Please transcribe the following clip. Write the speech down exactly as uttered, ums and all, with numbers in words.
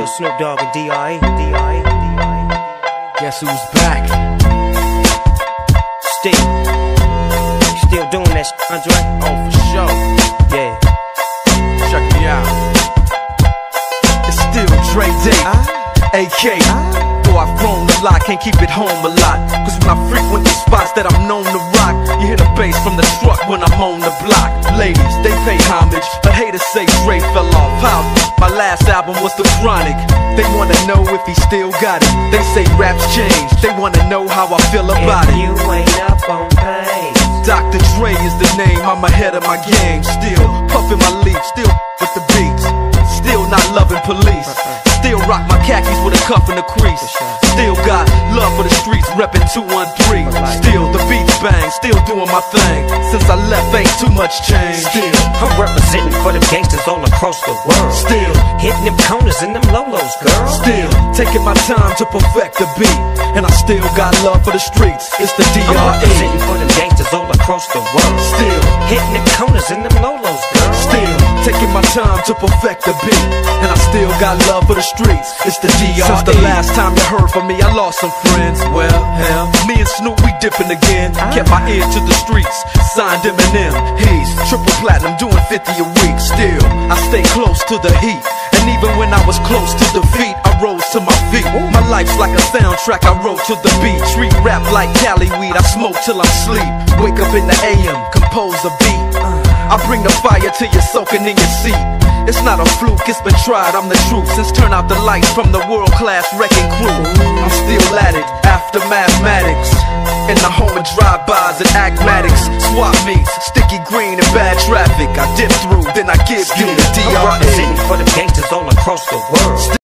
Still Snoop Dogg and D R E. D R E. D R E. Guess who's back? Still. You still doing that shit, Andre? Oh, for sure. Yeah. Check me out. It's still Dre Day, Ah. A K. Ah. Though I've grown a lot, can't keep it home a lot. Cause when I frequent the spots that I'm known to rock, you hear the bass from the truck when I'm on the block. Ladies, they pay homage, but haters say Dre fell off. How? My last album was The Chronic. They wanna know if he still got it. They say raps change, they wanna know how I feel about If it. you ain't up on pace, Doctor Dre is the name, I'm ahead of my game. Still puffin' my leaf, still with the beats. Still not loving police. Still rock my khakis with a cuff and a crease. Still got love for the streets, reppin' two one three. Still the beats bang, still doing my thing. Since I left ain't too much change. Still I'm representing for them gangsters all across the world. Still hitting them corners and them lolos, girl. Still taking my time to perfect the beat. And I still got love for the streets. It's the D I'm R E. representing for them gangsters all across the world. Still hitting them corners and them lolos, girl. Still taking my time to perfect the beat. And I still got love for the streets. It's the D R E. Since the last time you heard from me, I lost some friends. Well, hell, me and Snoop, we dipping again. Kept my ear to the streets. Signed Eminem. He's triple platinum, doing fifty a week. Still, I stay close to the heat. And even when I was close to defeat, I rose to my feet. My life's like a soundtrack, I wrote to the beat. Treat rap like Cali weed, I smoke till I'm sleep. Wake up in the A M, compose a beat. I bring the fire till you're soaking in your seat. It's not a fluke, it's been tried, I'm the truth. Since turn out the lights from the world-class wrecking crew, I'm still at it, after mathematics. In the home of drive-bys and acmatics. Swap meets, sticky green and bad traffic. I dip through, then I give you the D R E. I'm representing for them gangsters all across the world.